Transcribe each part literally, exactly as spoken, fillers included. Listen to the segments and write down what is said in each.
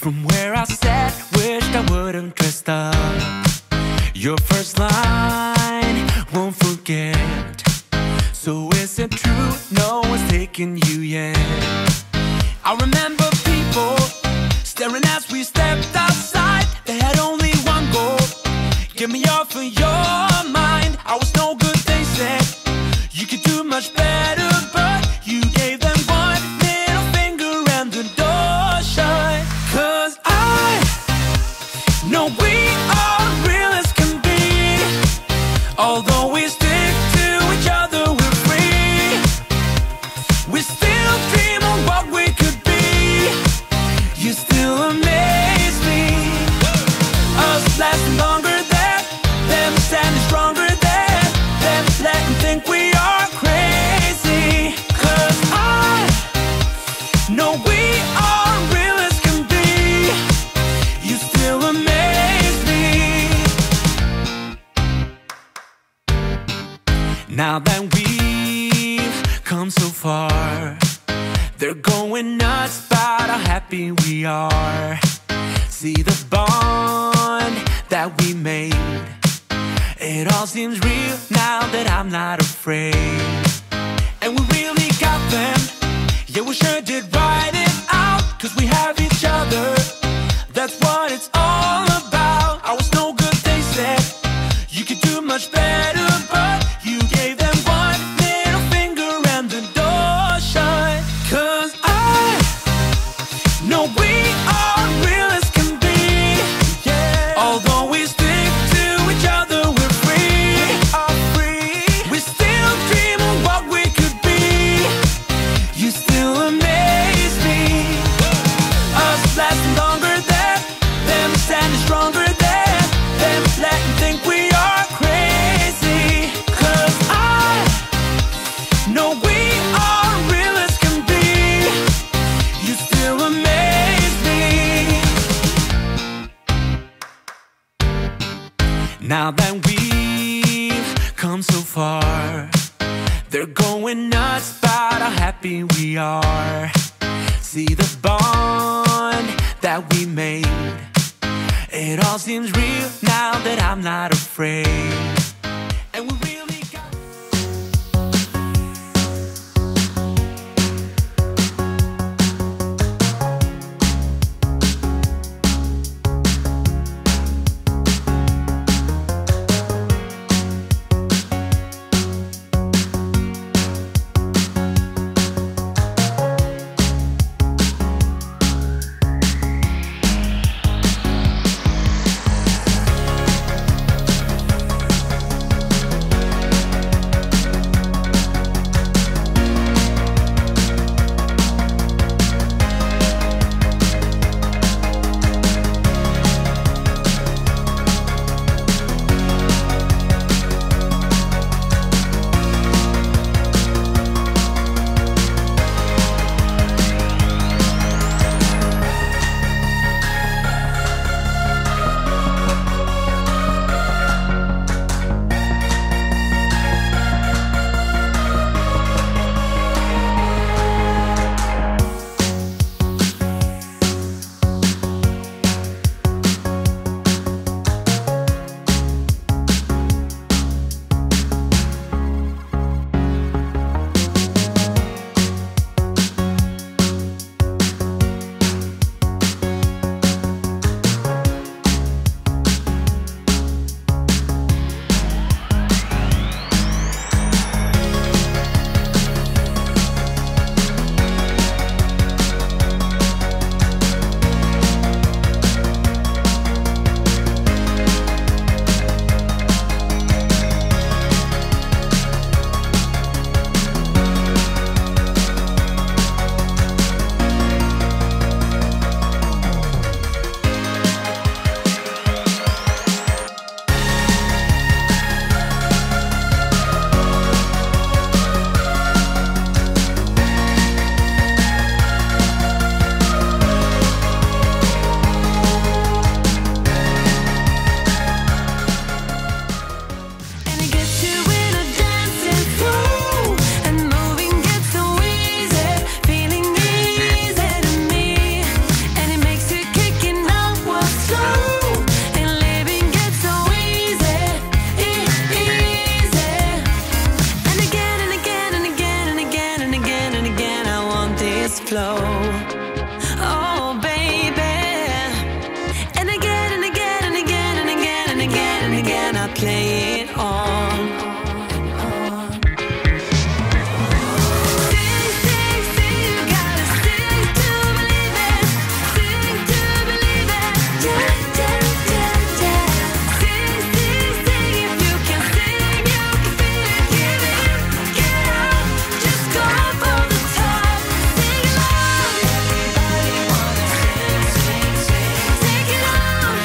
From where I sat, wished I wouldn't dressed up. Your first line, won't forget. So is it true, no one's taking you yet? I remember people staring as we stepped outside. They had only one goal, get me off of your mind. I was no good, they said. You could do much better, but you gave them one little finger and the door shut. Cause I know we are real as can be. Although we stick to each other, we're free. We still dream of what we could be. You still amaze me. Us lasting longer than them, standing stronger than them, letting think we are crazy. Cause I know we are real as can be. You still amaze me. Now that we've come so far, they're going nuts about how happy we are. See the bond that we made, it all seems real now that I'm not afraid. And we really got them, yeah, we sure did write it out. Cause we have each other, that's what it's all about. I was no good, they said. You could do much better, but you gave them one little finger and the door shut. Cause I know we are real as can be. Yeah. Although we stick to each other, we're free. We are free. We still dream of what we could be. You still amaze me. Us lasting longer than them, standing stronger than them, letting think we are crazy. Cause I know we are real as can be. You still amaze me. Now that we've come so far, they're going nuts about how happy we are. See the bond that we made, it all seems real now that I'm not afraid. And we really got flow. Oh, baby. And again and again and again and again and again and again I play it on. Sing, sing, sing, you gotta sing to believe it. Sing to believe it. Yeah, yeah, yeah, yeah. Sing, sing, sing, if you can sing, you can feel it. Give in, get out, just go for the top. Sing along. Everybody wanna sing, sing, sing. Take it on.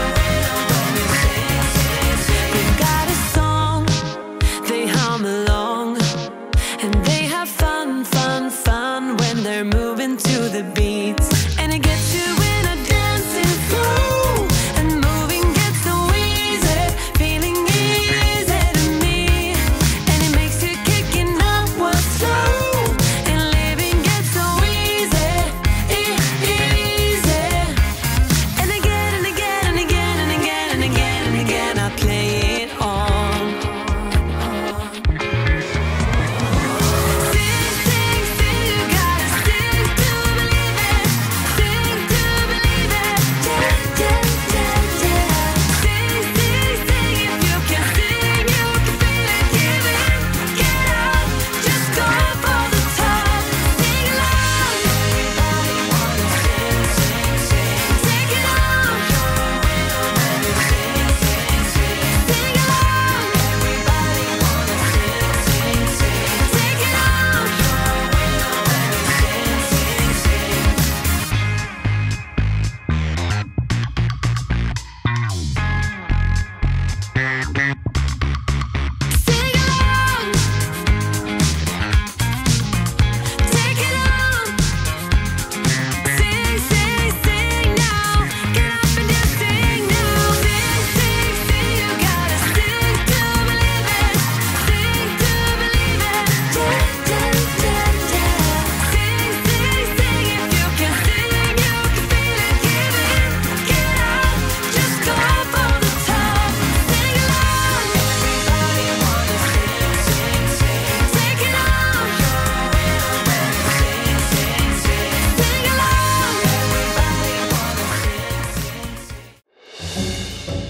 They've got a song, they hum along, and they have fun, fun, fun when they're moving to the beats. And it gets you in a dancing flow, and moving gets so easy, feeling easy to me. And it makes you kicking up what's slow, and living gets so easy, e- easy. And again and again and again and again and again and again I play it on. Sing, sing, sing, you gotta sing to believe it. Sing to believe it. Yeah, yeah, yeah, yeah. Sing, sing, sing, if you can sing, you can feel it. Give in, get out, just go for the top. Sing along. Everybody wanna sing, sing, sing. Take it on. Sing along. Everybody wanna sing, sing, sing. Take it on. Sing along. Take it on. Sing, sing, sing now. Get up and just sing now. Sing, sing, sing. You gotta sing to believe it. Sing to believe it. Yeah, yeah, yeah, yeah. Sing, sing, sing. If you can sing, you can feel it. Give in, get out, just go for the top. Sing along. Everybody wanna sing, sing, sing. Take it on. Sing, sing, sing. Sing along. Everybody wanna sing, sing, sing.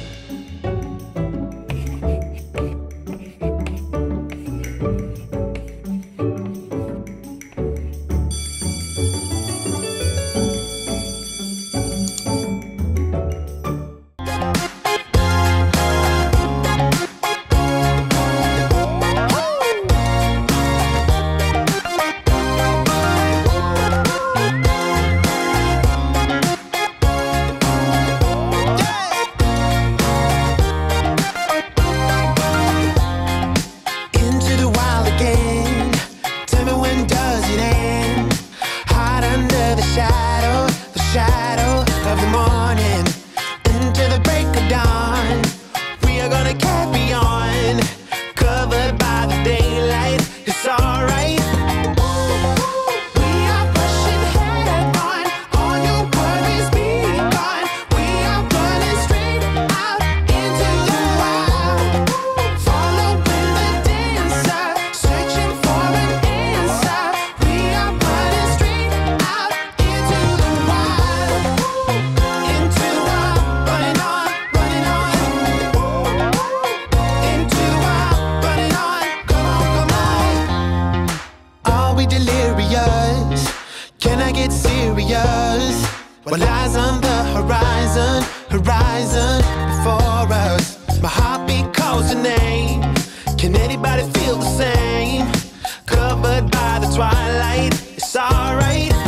Into the wild again. Tell me when does it end? Hide under the shadow, the shadow of the morning. Into the break of dawn, we are gonna carry on. Covered by the daylight, it's alright. We are pushing head on, all your worries be gone. We are running straight out into the wild. Following the dancer, searching for an answer. We are running straight out into the wild. Into the wild, running on, running on. Into the wild, running on, come on, come on. Are we delirious? Can I get serious? What lies on the horizon, horizon before us? My heartbeat calls your name. Can anybody feel the same? Covered by the twilight, it's alright.